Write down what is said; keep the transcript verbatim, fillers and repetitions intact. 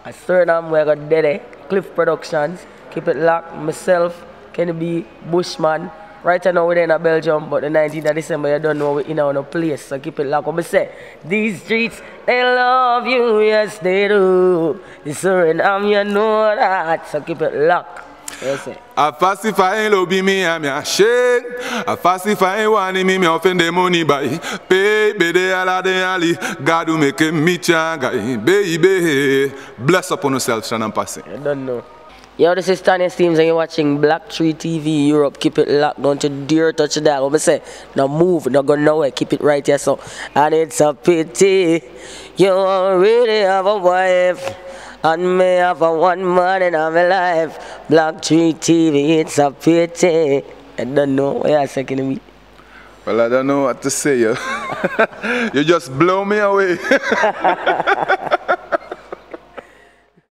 I Suriname, we got Didier, Cliff Productions, keep it locked, myself, Kenny B, Bushman. Right now we're in Belgium, but the nineteenth of December, you don't know we're in our place, so keep it locked. What I say, these streets, they love you, yes they do. The Suriname, you know that, so keep it locked. Yes, I fastify love me, I'm a shade. I fastify one me, me offend the money by pay, baby, ala de ali. God will make me changa, baby. Bless upon yourself, Shannon passing. I don't know. Yo, this is Tanya Steams and you're watching BlacktTree T V Europe. Keep it locked, don't you dare touch that. What I say, now move, not go nowhere, keep it right here, so. And it's a pity, you already have a wife. And me have a one man in my life. BlacktTree T V, it's a pity. I don't know what you're saying me. Well, I don't know what to say. You, you just blow me away.